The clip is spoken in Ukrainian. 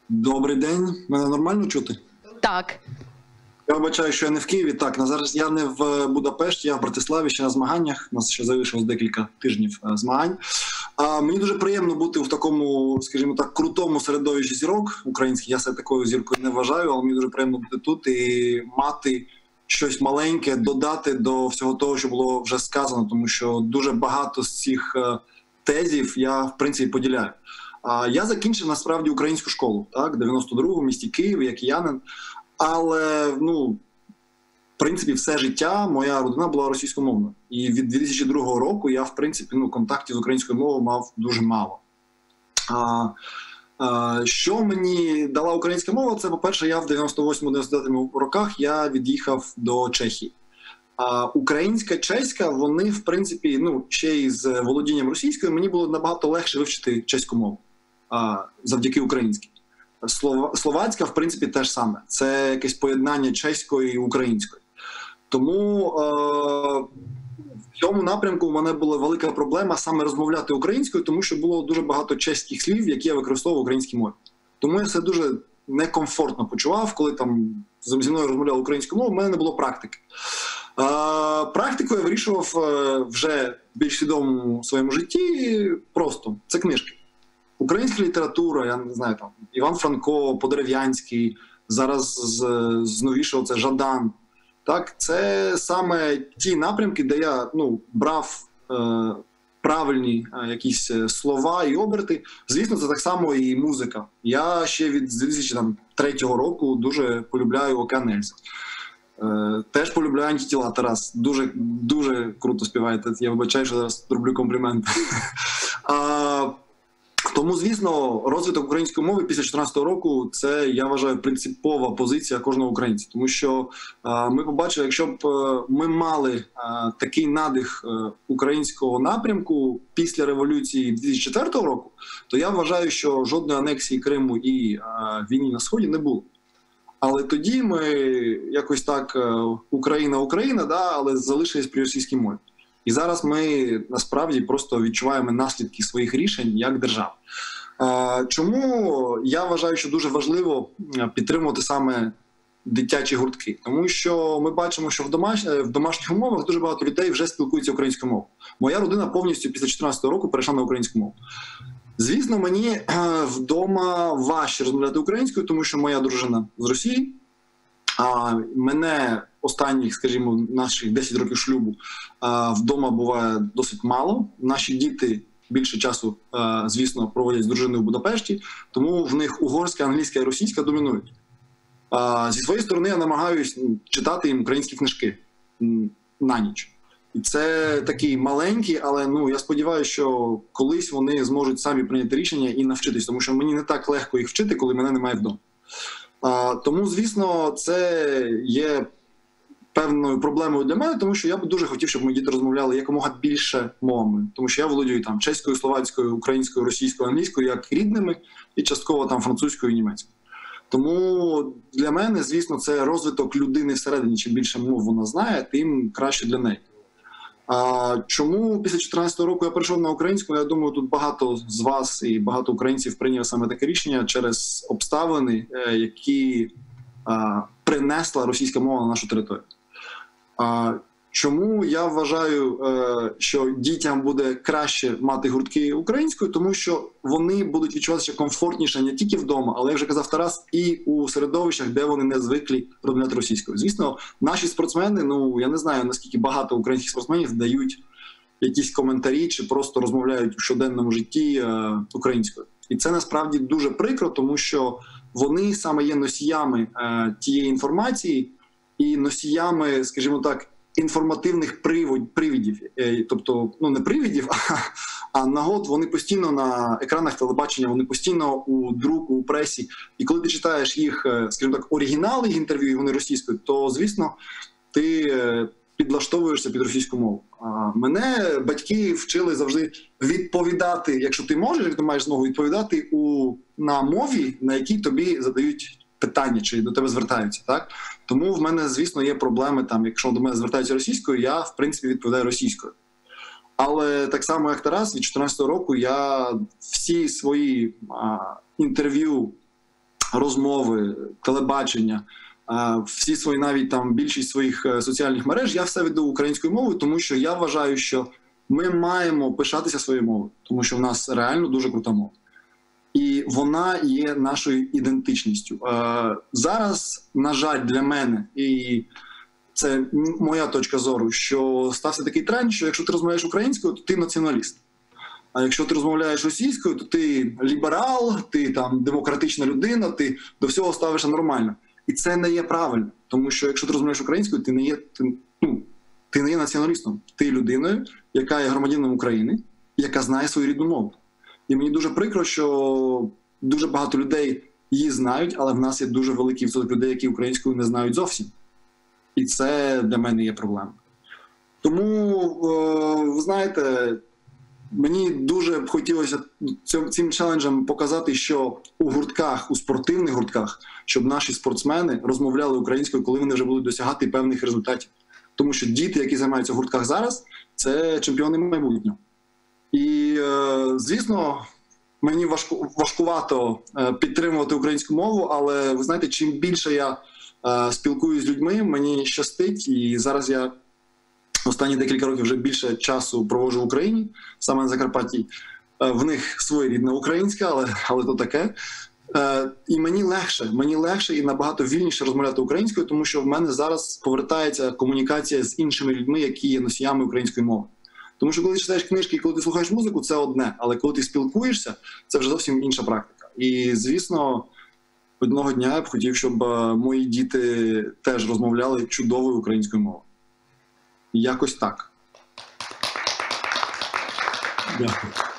Добрий день, мене нормально чути? Так. Я вибачаю, що я не в Києві. Так, на зараз я не в Будапешті, я в Братиславі ще на змаганнях. У нас ще залишилось декілька тижнів змагань. Мені дуже приємно бути в такому, скажімо так, крутому середовищі зірок українських. Я себе такою зіркою не вважаю, але мені дуже приємно бути тут і мати щось маленьке, додати до всього того, що було вже сказано, тому що дуже багато з цих тезів я, в принципі, поділяю. Я закінчив, насправді, українську школу, так, 92-го, в місті Київ, як киянин. Але, в принципі, все життя моя родина була російськомовною. І від 2002 року я, в принципі, контактів з українською мовою мав дуже мало. Що мені дала українська мова? Це, по-перше, я в 98-99 роках я від'їхав до Чехії. Українська, чеська, вони, в принципі, ще й з володінням російською, мені було набагато легше вивчити чеську мову завдяки українській. Словацька, в принципі, теж саме. Це якесь поєднання чеської і української. Тому в цьому напрямку в мене була велика проблема саме розмовляти українською, тому що було дуже багато чеських слів, які я використовував в українській мові. Тому я себе дуже некомфортно почував, коли там зі мною розмовляли українською мовою, в мене не було практики. Практику я вирішував вже більш свідомому своєму житті просто. Це книжки. Українська література, я не знаю, там Іван Франко, Подерев'янський, зараз з новішого це Жадан. Так, це саме ті напрямки, де я брав правильні якісь слова і оберти. Звісно, це так само і музика. Я ще від 2003 року дуже полюбляю Океан Ельзи. Теж полюбляю Антитіла, Тарас. Дуже, дуже круто співаєте. Я вибачаю, що зараз роблю компліменти. Тому, звісно, розвиток української мови після 2014 року – це, я вважаю, принципова позиція кожного українця. Тому що ми побачили, якщо б ми мали такий надих українського напрямку після революції 2004 року, то я вважаю, що жодної анексії Криму і війни на Сході не було. Але тоді ми якось так Україна, але залишились при російській мові. І зараз ми насправді просто відчуваємо наслідки своїх рішень як держава. Чому я вважаю, що дуже важливо підтримувати саме дитячі гуртки? Тому що ми бачимо, що в домашніх умовах дуже багато людей вже спілкуються українською мовою. Моя родина повністю після 2014 року перейшла на українську мову. Звісно, мені вдома важче розмовляти українською, тому що моя дружина з Росії. Мене останніх, скажімо, наших 10 років шлюбу вдома буває досить мало. Наші діти більше часу, звісно, проводять з дружиною в Будапешті, тому в них угорська, англійська і російська домінують. Зі своєї сторони я намагаюся читати їм українські книжки на ніч. І це такий маленький, але я сподіваюся, що колись вони зможуть самі прийняти рішення і навчитись, тому що мені не так легко їх вчити, коли мене немає вдома. Тому, звісно, це є певною проблемою для мене, тому що я б дуже хотів, щоб мої діти розмовляли якомога більше мовами. Тому що я володію там чеською, словацькою, українською, російською, англійською як рідними і частково там французькою і німецькою. Тому для мене, звісно, це розвиток людини всередині. Чим більше мов вона знає, тим краще для неї. Чому після 2014 року я перейшов на українську? Я думаю, тут багато з вас і багато українців прийняли саме таке рішення через обставини, які принесла російська мова на нашу територію. Чому я вважаю, що дітям буде краще мати гуртки українською? Тому що вони будуть відчуватися комфортніше не тільки вдома, але, як вже казав Тарас, і у середовищах, де вони не звикли розмовляти російською. Звісно, наші спортсмени, я не знаю, наскільки багато українських спортсменів дають якісь коментарі чи просто розмовляють у щоденному житті українською. І це насправді дуже прикро, тому що вони саме є носіями тієї інформації і носіями, скажімо так, інформативних привідів, тобто, не привідів, а нагод, вони постійно на екранах телебачення, вони постійно у друку, у пресі. І коли ти читаєш їх, скажімо так, оригінали інтерв'ю, і вони російською, то, звісно, ти підлаштовуєшся під російську мову. Мене батьки вчили завжди відповідати, якщо ти можеш, якщо ти маєш змогу відповідати на мові, на якій тобі задають питання, чи до тебе звертаються, так? Тому в мене, звісно, є проблеми, там, якщо до мене звертаються російською, я, в принципі, відповідаю російською. Але так само, як Тарас, від 2014 року я всі свої інтерв'ю розмови, телебачення, всі свої, навіть там більшість своїх соціальних мереж, я все веду українською мовою, тому що я вважаю, що ми маємо пишатися своєю мовою, тому що в нас реально дуже крута мова. І вона є нашою ідентичністю. Зараз, на жаль, для мене, і це моя точка зору, що стався такий тренд, що якщо ти розмовляєш українською, то ти націоналіст. А якщо ти розмовляєш російською, то ти ліберал, ти там демократична людина, ти до всього ставишся нормально. І це не є правильно. Тому що якщо ти розмовляєш українською, ти не є націоналістом. Ти людиною, яка є громадянином України, яка знає свою рідну мову. І мені дуже прикро, що дуже багато людей її знають, але в нас є дуже великий відсоток людей, які українською не знають зовсім. І це для мене є проблема. Тому, ви знаєте, мені дуже б хотілося цим челенджем показати, що у гуртках, у спортивних гуртках, щоб наші спортсмени розмовляли українською, коли вони вже будуть досягати певних результатів. Тому що діти, які займаються в гуртках зараз, це чемпіони майбутнього. І, звісно, мені важкувато підтримувати українську мову, але, ви знаєте, чим більше я спілкуюся з людьми, мені щастить. І зараз я останні декілька років вже більше часу проводжу в Україні, саме на Закарпатті. В них своєрідна українська, але то таке. І мені легше і набагато вільніше розмовляти українською, тому що в мене зараз повертається комунікація з іншими людьми, які є носіями української мови. Тому що коли ти читаєш книжки і коли ти слухаєш музику, це одне, але коли ти спілкуєшся, це вже зовсім інша практика. І, звісно, одного дня я б хотів, щоб мої діти теж розмовляли чудовою українською мовою. Якось так. Дякую.